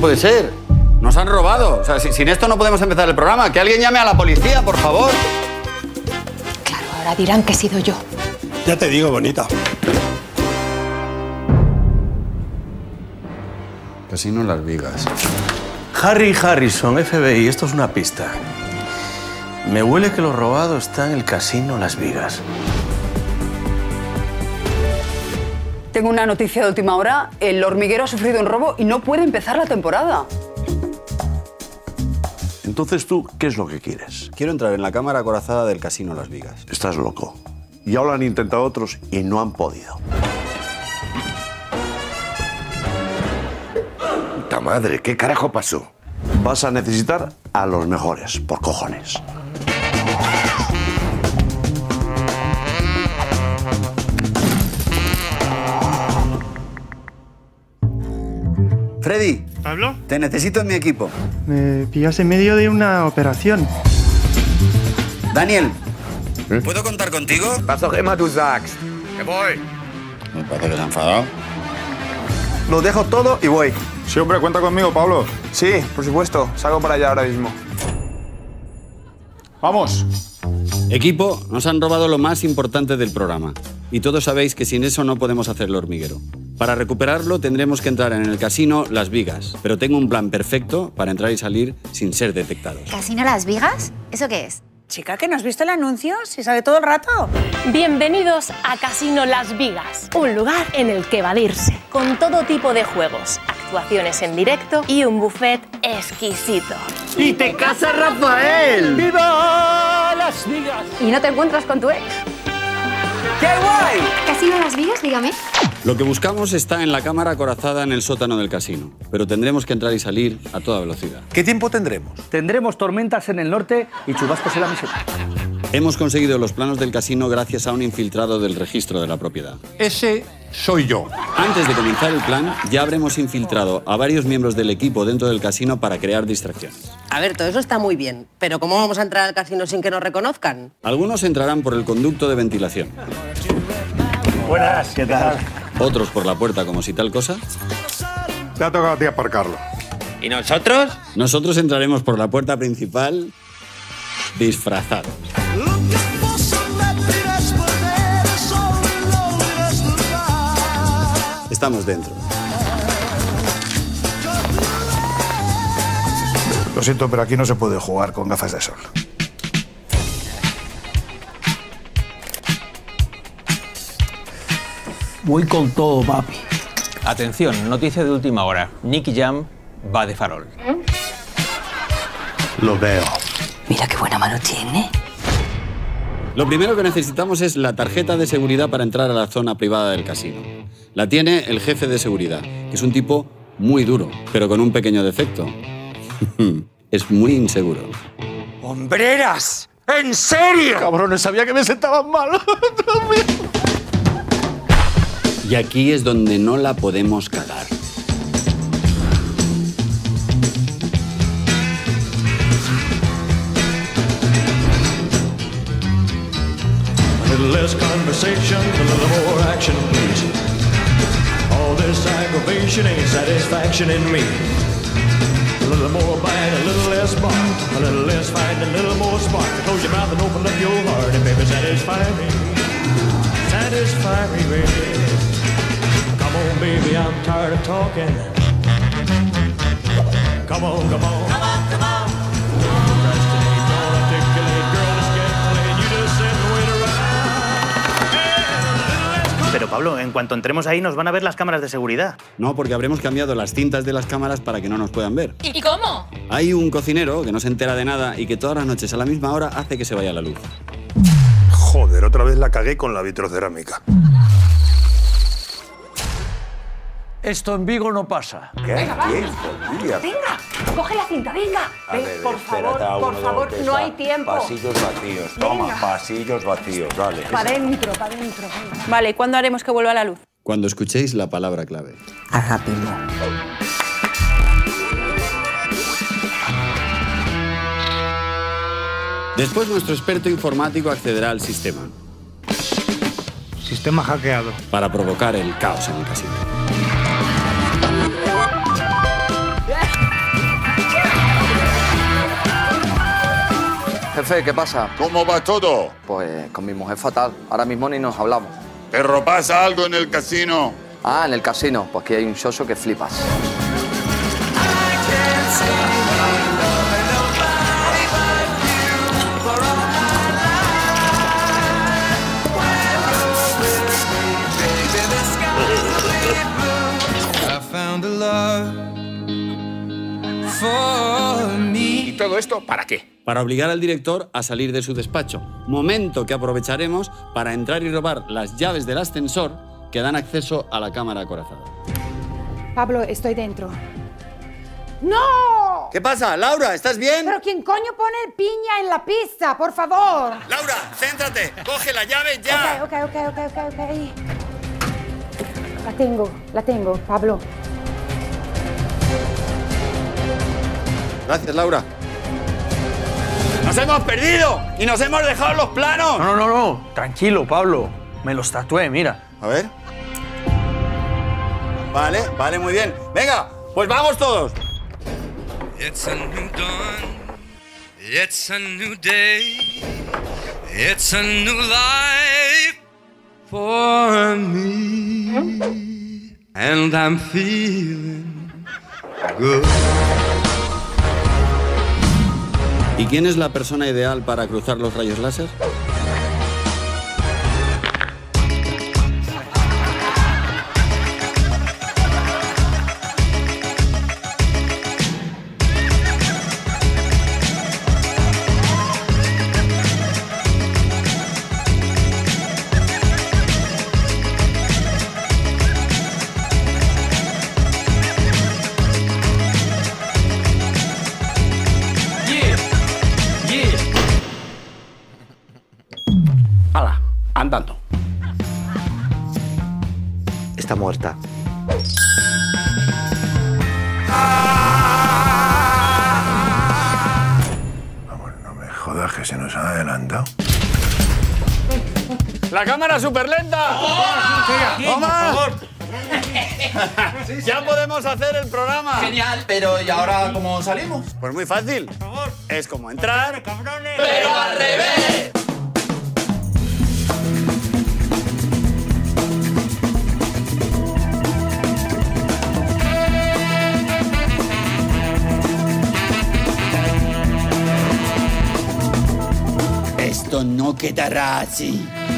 puede ser. Nos han robado. O sea, sin esto no podemos empezar el programa. Que alguien llame a la policía, por favor. Claro, ahora dirán que he sido yo. Ya te digo, bonita. Casino Las Vigas. Harry Harrison, FBI, esto es una pista. Me huele que lo robado está en el Casino Las Vigas. Tengo una noticia de última hora. El hormiguero ha sufrido un robo y no puede empezar la temporada. Entonces tú, ¿qué es lo que quieres? Quiero entrar en la cámara acorazada del Casino Las Vigas. Estás loco. Ya lo han intentado otros y no han podido. ¡Puta madre! ¿Qué carajo pasó? Vas a necesitar a los mejores, por cojones. Freddy. ¿Pablo? Te necesito en mi equipo. Me pillas en medio de una operación. Daniel. ¿Puedo contar contigo? Was auch immer du sagst. Me voy. Me parece que se ha enfadado. Lo dejo todo y voy. Sí, hombre, cuenta conmigo, Pablo. Sí, por supuesto. Salgo para allá ahora mismo. ¡Vamos! Equipo, nos han robado lo más importante del programa. Y todos sabéis que sin eso no podemos hacer el hormiguero. Para recuperarlo tendremos que entrar en el Casino Las Vigas. Pero tengo un plan perfecto para entrar y salir sin ser detectados. ¿Casino Las Vigas? ¿Eso qué es? Chica, ¿que no has visto el anuncio? Si sale todo el rato. Bienvenidos a Casino Las Vigas, un lugar en el que evadirse, con todo tipo de juegos, actuaciones en directo y un buffet exquisito. ¡Y te casa Rafael! ¡Viva Las Vigas! ¿Y no te encuentras con tu ex? ¡Qué guay! ¿Casino Las Vigas? Dígame. Lo que buscamos está en la cámara acorazada en el sótano del casino, pero tendremos que entrar y salir a toda velocidad. ¿Qué tiempo tendremos? Tendremos tormentas en el norte y chubascos en la meseta. Hemos conseguido los planos del casino gracias a un infiltrado del registro de la propiedad. Ese soy yo. Antes de comenzar el plan, ya habremos infiltrado a varios miembros del equipo dentro del casino para crear distracciones. A ver, todo eso está muy bien, pero ¿cómo vamos a entrar al casino sin que nos reconozcan? Algunos entrarán por el conducto de ventilación. Buenas, ¿qué tal? Otros por la puerta como si tal cosa. Te ha tocado a ti aparcarlo. ¿Y nosotros? Nosotros entraremos por la puerta principal disfrazados. Estamos dentro. Lo siento, pero aquí no se puede jugar con gafas de sol. Voy con todo, papi. Atención, noticia de última hora. Nicky Jam va de farol. Lo veo. Mira qué buena mano tiene. Lo primero que necesitamos es la tarjeta de seguridad para entrar a la zona privada del casino. La tiene el jefe de seguridad, que es un tipo muy duro, pero con un pequeño defecto. Es muy inseguro. ¡Hombreras! ¿En serio? Cabrones, sabía que me sentaban mal. Y aquí es donde no la podemos cagar. A little less conversation, a little more action, please. All this aggravation ain't satisfaction in me. A little more bite, a little less bark, a little less fight, a little more spark. Close your mouth and open up your heart, and baby, satisfy me. Satisfy me, baby. Come on, baby, I'm tired of talking. Come on, come on. Come on, come on. Procrastinate, don't articulate, girl, it's getting late. You just sit and wait around. Pero Pablo, en cuanto entremos ahí nos van a ver las cámaras de seguridad. No, porque habremos cambiado las cintas de las cámaras para que no nos puedan ver. ¿Y cómo? Hay un cocinero que no se entera de nada y que todas las noches a la misma hora hace que se vaya la luz. Joder, otra vez la cagué con la vitrocerámica. Esto en Vigo no pasa. ¿Qué? Venga, va. Bien, familia. Venga, coge la cinta, venga. A ver, Por favor, no hay tiempo. Pasillos vacíos, toma, Venga. pasillos vacíos, dale. Para adentro, para adentro. Vale, ¿y cuándo haremos que vuelva la luz? Cuando escuchéis la palabra clave. Rápido. Después nuestro experto informático accederá al sistema Sistema hackeado. para provocar el caos en el casino. jefe, ¿qué pasa? ¿Cómo va todo? Pues con mi mujer fatal. Ahora mismo ni nos hablamos. ¿Pero pasa algo en el casino? Ah, en el casino. Pues que hay un chocho que flipas. ¿Y todo esto para qué? Para obligar al director a salir de su despacho. Momento que aprovecharemos para entrar y robar las llaves del ascensor que dan acceso a la cámara acorazada. Pablo, estoy dentro. ¡No! ¿Qué pasa? Laura, ¿estás bien? ¿Pero quién coño pone piña en la pizza? Por favor. Laura, céntrate. Coge la llave ya. Ok. La tengo, Pablo. Gracias, Laura. ¡Nos hemos perdido! ¡Y nos hemos dejado los planos! No. Tranquilo, Pablo. Me los tatué, mira. A ver. Vale, muy bien. Venga, pues vamos todos. It's a new dawn. It's a new day. It's a new life for me. And I'm feeling good. ¿Y quién es la persona ideal para cruzar los rayos láser? ¡Hala! Andando. Está muerta. Vamos, no me jodas que se nos han adelantado. ¡La cámara súper lenta! ¡Toma! ¡Ya podemos hacer el programa! Genial, pero ¿y ahora cómo salimos? Pues muy fácil. Es como entrar, ¡pero al revés! Esto no quedará así.